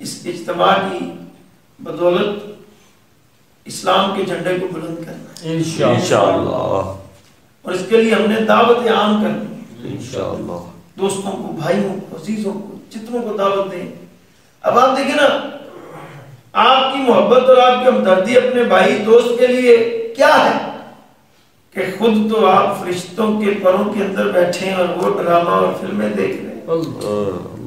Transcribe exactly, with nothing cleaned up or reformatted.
इस इज्तिमा की बदौलत इस्लाम के झंडे को बुलंद करना है इंशाअल्लाह। और इसके लिए हमने दावत आम करनी है इंशाअल्लाह। दोस्तों को, भाइयों को, अजीजों को, जितनों को दावत दें। अब आप देखिए ना, आपकी मोहब्बत और आपकी हमदर्दी अपने भाई दोस्त के लिए क्या है कि खुद तो आप फरिश्तों के परों के अंदर बैठे हैं और वो ड्रामा और फिल्में देख रहे हैं।